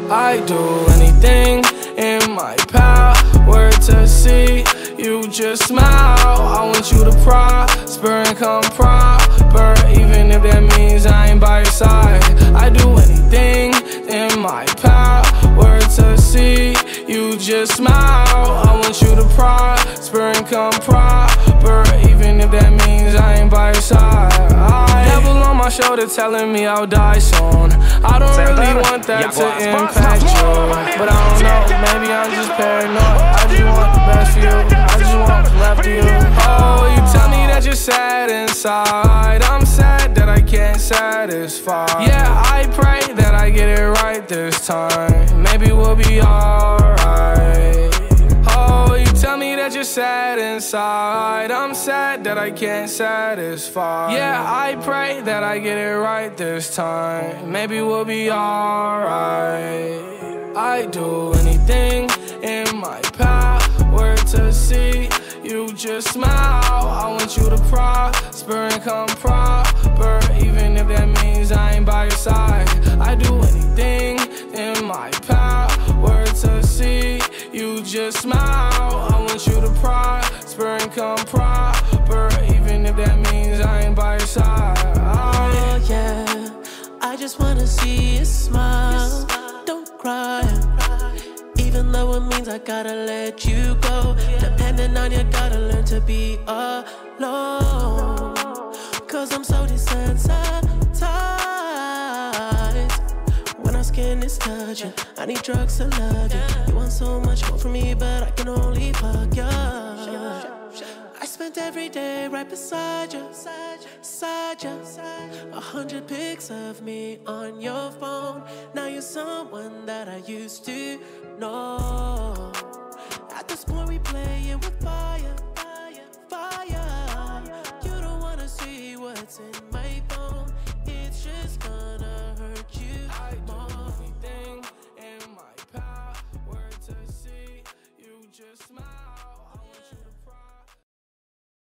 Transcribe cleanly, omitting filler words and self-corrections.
I do anything in my power to see you just smile. I want you to prosper and come proper, even if that means I ain't by your side. I do anything in my power to see you just smile. I want you to prosper and come proper, even if that means I ain't by your side. Devil on my shoulder telling me I'll die soon. I don't really want that to impact you, but I don't know, maybe I'm just paranoid. I just want the best for you, I just want what's left of you. Oh, you tell me that you're sad inside. I'm sad that I can't satisfy. Yeah, I pray that I get it right this time. Maybe we'll be alright. Oh, you tell me that you're sad inside. I'm sad that I can't satisfy. Yeah, I pray that I get it right this time. Maybe we'll be alright. I do anything in my power to see you just smile. I want you to prosper and come proper, even if that means I ain't by your side. I do anything in my power to see you just smile. I want you to prosper and come proper, even if that means I ain't by your side. Oh yeah, I just wanna see you smile. Don't cry, even though it means I gotta let you go. Depending on you, gotta learn to be alone. Cause I'm so desensitized when our skin is touching. I need drugs to love you. You want so much more from me, but I can only fuck you. I spent every day right beside you, beside you. 100 pics of me on your phone. Now you're someone that I used to know.